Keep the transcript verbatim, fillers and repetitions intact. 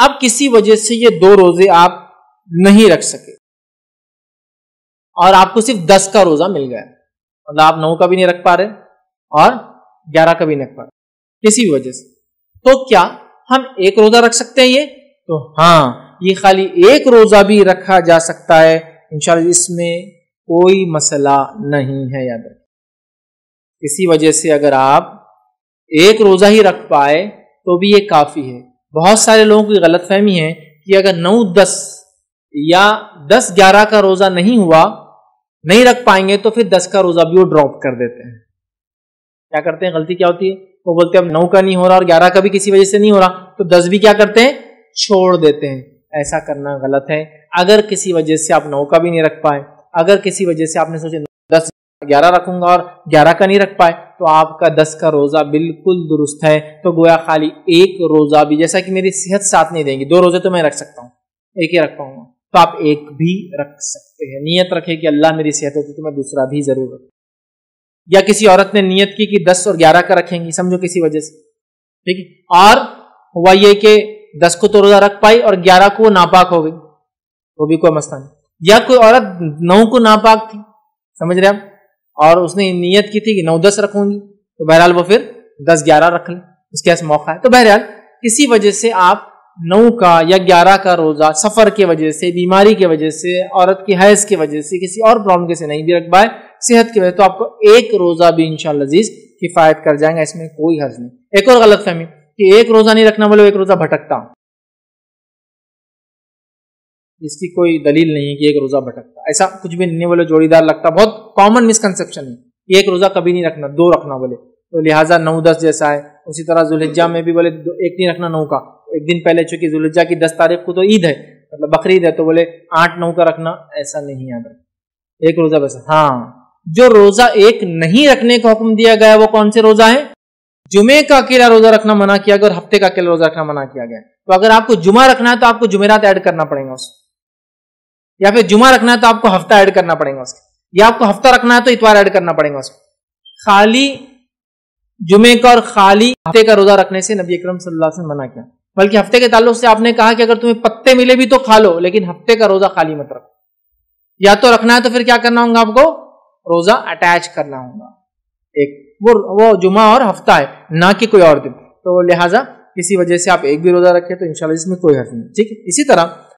اب کسی وجہ سے یہ دو روزے آپ نہیں رکھ سکے اور آپ کو صرف دس کا روزہ مل گیا، مطلب آپ نو کا بھی نہیں رکھ پا رہے اور گیارہ کا بھی نہیں رکھ پا رہے کسی بھی وجہ سے، تو کیا ہم ایک روزہ رکھ سکتے ہیں یہ؟ تو ہاں، یہ خالی ایک روزہ بھی رکھا جا سکتا ہے انشاءاللہ، اس میں کوئی مسئلہ نہیں ہے۔ یاد رکھیں کسی وجہ سے اگر آپ ایک روزہ ہی رکھ پائے تو بھی یہ کافی ہے۔ بہت سارے لوگوں کی غلط فہمی ہے کہ اگر نو دس یا دس گیارہ کا روزہ نہیں ہوا، نہیں رکھ پائیں گے، تو پھر دس کا روزہ بھی وہ ڈراپ کر دیتے ہیں۔ کیا کرتے ہیں؟ غلطی کیا ہوتی ہے؟ وہ بولتے ہیں اب نو کا نہیں ہو رہا اور گیارہ کا بھی کسی وجہ سے نہیں ہو رہا، تو دس بھی کیا کرتے ہیں؟ چھوڑ دیتے ہیں۔ ایسا کرنا غلط ہے۔ اگر کسی وجہ سے آپ نو کا بھی نہیں رکھ پائے، اگر کسی وجہ سے آپ نے سوچے دس گیارہ رکھوں گا اور گیارہ کا نہیں رکھ پائے، تو آپ کا دس کا روزہ بالکل درست ہے۔ تو گویا خالی ایک روزہ بھی، جیسا کہ میری صحت ساتھ نہیں دیں گی، دو روزے تو میں رکھ سکتا ہوں، ایک ہی رکھ پاؤں گا، تو آپ ایک بھی رکھ سکتے ہیں۔ نیت رکھے کہ اللہ میری صحت ہوتی تو میں دوسرا بھی ضرور رکھوں۔ یا کسی عورت نے نیت کی کہ دس اور گیارہ کا رکھیں گی، سمجھو کسی وجہ سے، ٹھیک ہے، اور ہوا یہ کہ دس کو تو روزہ رکھ پائی اور گیارہ کو ناپاک ہو گئی، وہ بھی کوئی مسئلہ نہیں۔ یا کوئی عورت نو کو ناپاک تھی، سمجھ رہے آپ، اور اس نے نیت کی تھی کہ نو دس رکھوں گی، تو بہرحال وہ پھر دس گیارہ رکھ لیں، اس کے پاس موقع ہے۔ تو بہرحال کسی وجہ سے آپ نو کا یا گیارہ کا روزہ سفر کی وجہ سے، بیماری کی وجہ سے، عورت کی حیض کی وجہ سے، کسی اور پرابلم کی سے نہیں بھی رکھ پائے، صحت کی وجہ سے، تو آپ کو ایک روزہ بھی انشاءاللہ عزیز کفایت کر جائیں گا، اس میں کوئی حرج نہیں۔ ایک اور غلط فہمی کہ ایک روزہ نہیں رکھنا بولے ایک روزہ بھٹکتا، اس کی کوئی دلیل نہیں ہے کہ ایک روزہ بھٹکتا، ایسا کچھ بھی نہیں بولے جوڑی دار لگتا، بہت کامن مسکنسیپشن ہے، ایک روزہ کبھی نہیں رکھنا، دو رکھنا بولے، تو لہٰذا نو دس جیسا ہے۔ اسی طرح ذوالحجہ میں بھی بولے ایک نہیں رکھنا نو کا، ایک دن پہلے چونکہ ذوالحجہ کی دس تاریخ کو تو عید ہے، مطلب بقرعید ہے، تو بولے آٹھ نو کا رکھنا، ایسا نہیں یاد رکھنا، ایک روزہ بس۔ ہاں، جو روزہ ایک نہیں رکھنے کا حکم دیا گیا وہ کون سے روزہ ہیں؟ جمعے کا اکیلا روزہ رکھنا منع کیا گیا اور ہفتے کا اکیلا روزہ رکھنا منع کیا گیا۔ تو اگر آپ کو جمعہ رکھنا ہے تو آپ کو جمعرات ایڈ کرنا پڑے گا اس، یا پھر جمعہ رکھنا ہے تو آپ کو ہفتہ ایڈ کرنا پڑے گا اس، یا آپ کو ہفتہ رکھنا ہے تو اتوار ایڈ کرنا پڑے گا اس۔ خالی جمعے کا اور خالی ہفتے کا روزہ رکھنے سے نبی اکرم صلی اللہ علیہ وسلم منع کیا، بلکہ ہفتے کے تعلق سے آپ نے کہا کہ اگر تمہیں پتے ملے بھی تو کھا لو، لیکن ہفتے کا روزہ خالی مت رکھو۔ یا تو رکھنا ہے تو پھر کیا کرنا ہوگا آپ کو؟ روزہ اٹیچ کرنا ہوگا، ایک وہ وہ جمعہ اور ہفتہ ہے، نہ کہ کوئی اور دن، تو لہٰذا کسی وجہ سے آپ ایک بھی روزہ رکھے تو انشاءاللہ اس میں کوئی حرج نہیں، ٹھیک ہے۔ اسی طرح